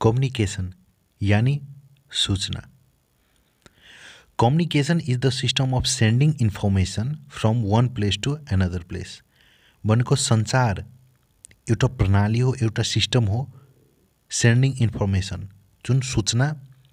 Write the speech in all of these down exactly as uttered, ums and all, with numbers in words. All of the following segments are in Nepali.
कम्युनिकेसन यानी सूचना। Communication is the system of sending information from one place to another place. भनेको संचार एउटा प्रणाली हो, एउटा सिस्टम हो, सेन्डिङ इन्फर्मेसन जुन सूचना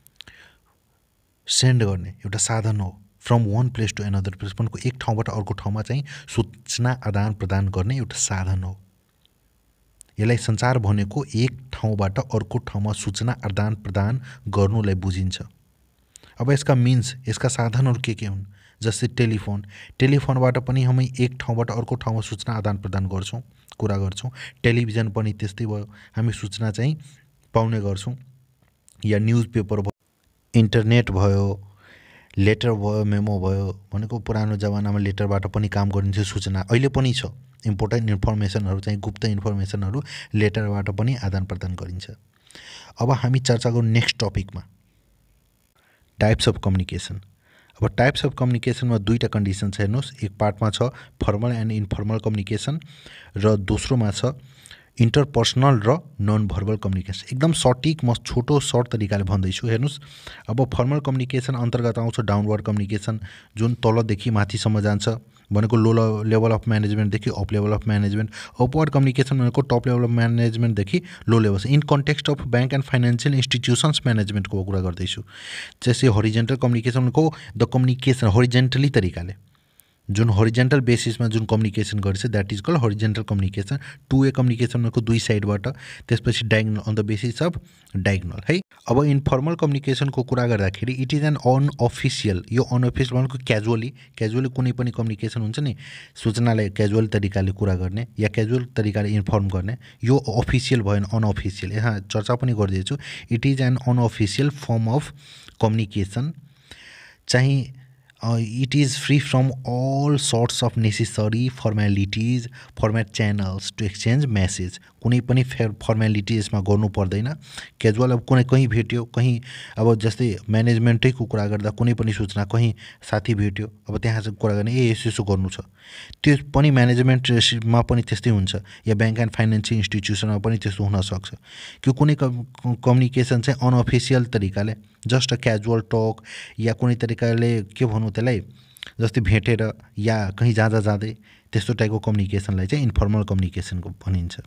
सेन्ड गर्ने एउटा साधन हो, from one place to another place भनेको एक ठाउँबाट अर्को ठाउँमा चाहिँ सूचना आदान प्रदान गर्ने एउटा साधन हो। यसलाई संचार भनेको एक ठाउँबाट अर्को ठाउँमा सूचना आदान प्रदान गर्नुलाई बुझिन्छ। अब यसका मिन्स, यसका साधनहरू के के हुन्? जस्तै टेलिफोन, टेलिफोनबाट पनि हामी एक ठाउँबाट अर्को ठाउँमा सूचना आदान प्रदान गर्छौँ, कुरा गर्छौँ। टेलिभिजन पनि त्यस्तै भयो, हामी सूचना चाहिँ पाउने गर्छौँ। या न्युज पेपर भयो, इन्टरनेट भयो, लेटर भयो, मेमो भयो। भनेको पुरानो जमानामा लेटरबाट पनि काम गरिन्थ्यो सूचना, अहिले पनि छ। इम्पोर्टेन्ट इन्फर्मेसनहरू चाहिँ गुप्त इन्फर्मेसनहरू लेटरबाट पनि आदान प्रदान गरिन्छ। अब हामी चर्चा गरौँ नेक्स्ट टपिकमा, टाइप्स अफ कम्युनिकेसन। अब टाइप्स अफ कम्युनिकेसनमा दुईवटा कन्डिसन छ हेर्नुहोस्। एक पार्टमा छ फर्मल एन्ड इन्फर्मल कम्युनिकेसन र दोस्रोमा छ इन्टरपर्सनल र नन भर्बल कम्युनिकेसन। एकदम सटिक म छोटो सर्ट तरिकाले भन्दैछु हेर्नुहोस्। अब फर्मल कम्युनिकेसन अन्तर्गत आउँछ डाउनवर्ड कम्युनिकेसन, जुन तलदेखि माथिसम्म जान्छ, भनेको लो लेभल अफ म्यानेजमेन्टदेखि up level of management. Upward communication भनेको टप लेभल अफ म्यानेजमेन्टदेखि low level. In context of bank and financial institutions म्यानेजमेन्टको कुरा गर्दैछु। जस्तै हरिजेन्टल कम्युनिकेसन भनेको द कम्युनिकेसन हरिजेन्टली तरिकाले, जुन हरिजेन्टल बेसिसमा जुन कम्युनिकेसन गरिन्छ that is called horizontal communication. Two way communication भनेको दुई साइडबाट, त्यसपछि diagonal on the basis of diagonal है। अब इन्फर्मल कम्युनिकेसनको कुरा गर्दाखेरि इट इज एन अनअफिसियल, यो अनअफिसियल भनेको क्याजुअली क्याजुअली कुनै पनि कम्युनिकेसन हुन्छ नि, सूचनालाई क्याजुअल तरिकाले कुरा गर्ने या क्याजुअल तरिकाले इन्फर्म गर्ने, यो अफिसियल भएन, अनअफिसियल। यहाँ चर्चा पनि गर्दैछु। It is an unofficial form of communication, चाहिँ it is free from all sorts of necessary formalities format channels to exchange message। कुनै पनि फर्मेलिटी यसमा गर्नु पर्दैन, क्याजुअल। अब कुनै कहीँ भेट्यो, कहीँ अब जस्तै म्यानेजमेन्टैको कुरा गर्दा कुनै पनि सूचना कहीँ साथी भेट्यो, अब त्यहाँ चाहिँ कुरा गर्ने ए यसो यसो गर्नु छ, त्यो पनि म्यानेजमेन्टमा पनि त्यस्तै हुन्छ, या ब्याङ्क एन्ड फाइनेन्सियल इन्स्टिट्युसनमा पनि त्यस्तो हुनसक्छ कि कुनै कम्युनिकेसन चाहिँ अनअफिसियल तरिकाले जस्ट अ क्याजुअल टक या कुनै तरिकाले के भनौँ त्यसलाई, जस्तै भेटेर या कहीँ जाँदा जाँदै त्यस्तो टाइपको कम्युनिकेसनलाई चाहिँ इन्फर्मल कम्युनिकेसनको भनिन्छ।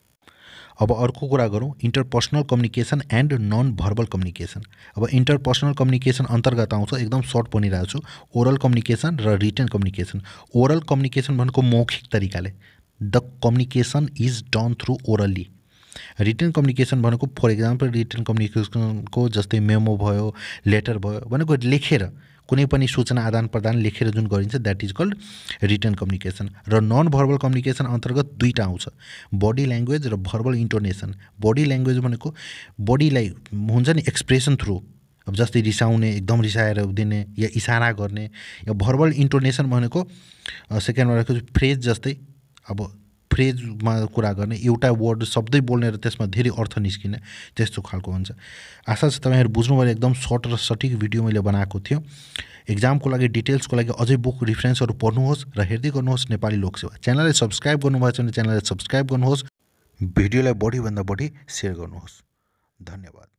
अब अर्को कुरा गरौँ interpersonal communication and non verbal communication. अब इन्टरपर्सनल कम्युनिकेसन अन्तर्गत आउँछ, एकदम सर्ट भनिरहेको छु, ओरल कम्युनिकेसन र रिटन कम्युनिकेसन। ओरल कम्युनिकेसन भनेको मौखिक तरिकाले, the communication is done through orally. Written communication भनेको फर इक्जाम्पल रिटन कम्युनिकेसनको जस्तै मेमो भयो, लेटर भयो, भनेको लेखेर कुनै पनि सूचना आदान प्रदान लेखेर जुन गरिन्छ that is called written communication. र नन भर्बल कम्युनिकेसन अन्तर्गत दुईवटा आउँछ, बडी ल्याङ्ग्वेज र भर्बल इन्टोनेसन। बडी ल्याङ्ग्वेज भनेको बडीलाई हुन्छ नि एक्सप्रेसन थ्रु, अब जस्तै रिसाउने, एकदम रिसाएर दिने या इसारा गर्ने, या भर्बल इन्टोनेसन भनेको सेकेन्डमा रहेको फ्रेज जस्तै, अब फ्रेजमा कुरा गर्ने, एउटा वर्ड शब्दै बोल्ने र त्यसमा धेरै अर्थ निस्किने, त्यस्तो खालको हुन्छ। आशा छ तपाईँहरू बुझ्नुभयो। एकदम सर्ट र सटिक भिडियो मैले बनाएको थियो। एक्जामको लागि डिटेल्सको लागि अझै बुक रिफरेन्सहरू पढ्नुहोस् र हेर्दै गर्नुहोस् नेपाली लोकसेवा। च्यानललाई सब्सक्राइब गर्नुभएको छ भने च्यानललाई सब्सक्राइब गर्नुहोस्, भिडियोलाई बढीभन्दा बढी सेयर गर्नुहोस्। धन्यवाद।